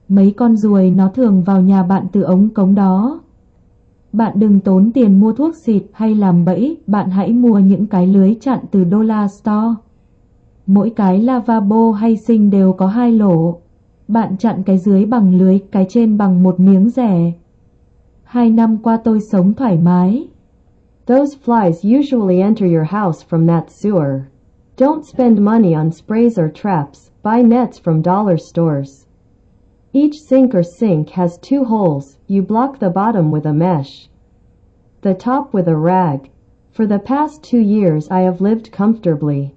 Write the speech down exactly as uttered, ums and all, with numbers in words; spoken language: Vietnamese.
Mấy con ruồi nó thường vào nhà bạn từ ống cống đó. Bạn đừng tốn tiền mua thuốc xịt hay làm bẫy, bạn hãy mua những cái lưới chặn từ Dollar Store. Mỗi cái lavabo hay sink đều có hai lỗ. Bạn chặn cái dưới bằng lưới, cái trên bằng một miếng rẻ. Hai năm qua tôi sống thoải mái. Those flies usually enter your house from that sewer. Don't spend money on sprays or traps, buy nets from dollar stores. Each sink or sink has two holes, you block the bottom with a mesh, the top with a rag. For the past two years I have lived comfortably.